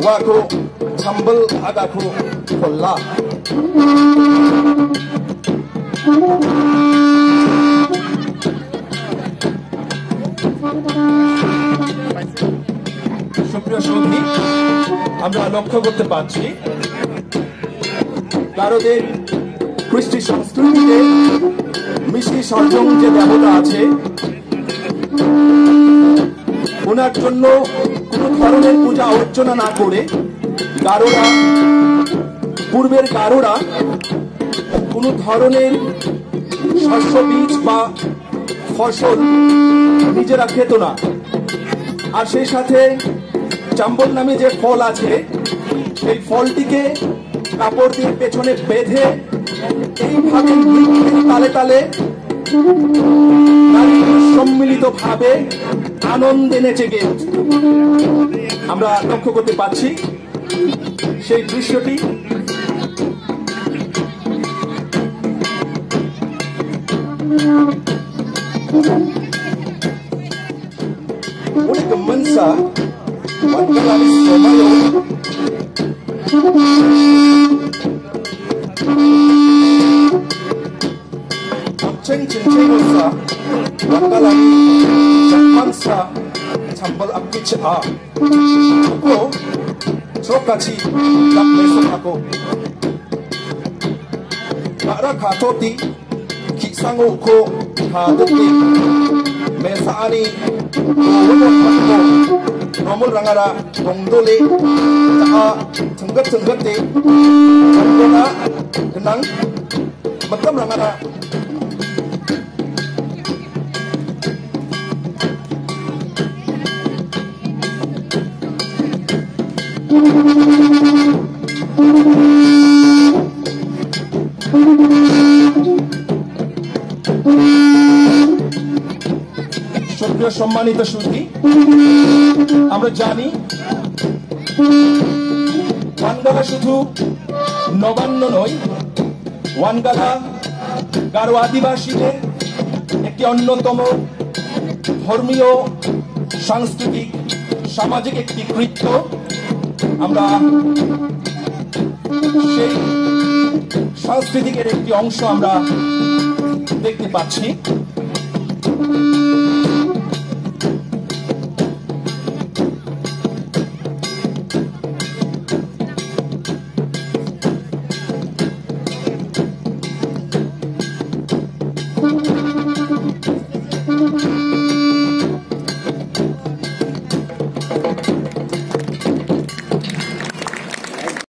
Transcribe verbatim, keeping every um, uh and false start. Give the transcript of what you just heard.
Wako Chamble Agaku Kola. সুপ্রিয় সঙ্গী, আমরা লক্ষ্য করতে পারছি গারোদের কৃষ্টি সংস্কৃতিতে মিষ্টি সর্জং যে দেবতা আছে ওনার জন্য কোন ধরনের পূজা অর্চনা না করে গারোরা পূর্বের গারোরা কোন ধরনের শস্য বীজ বা ফসল নিজেরা খেত না। আর সেই সাথে চাম্বল নামে যে ফল আছে সেই ফলটিকে কাপড় দিয়ে পেছনে বেঁধে এইভাবে তালে তালে সম্মিলিত ভাবে আনন্দে নেচে গে আমরা লক্ষ্য করতে পারছি সেই দৃশ্যটি। Ulit kemensa Wangala ni somayo Cheng cheng cheng sa Wangala ni Japansa Chamble apkiche a Ko Chokachi Lak mesok ako Mara katoti Kisango ko Hadati Mesaani Nomor rangara Bongdole Taha Tenggat tenggat de Bongdola Kenang Betam rangara সক্রিয় সম্মানিত সুধী, আমরা জানি ওয়ানগালা শুধু নবান্ন নয়, ওয়ানগালা গারো আদিবাসীদের একটি অন্যতম ধর্মীয় সাংস্কৃতিক সামাজিক একটি কৃত্য। আমরা সেই সাংস্কৃতিকের একটি অংশ আমরা দেখতে পাচ্ছি।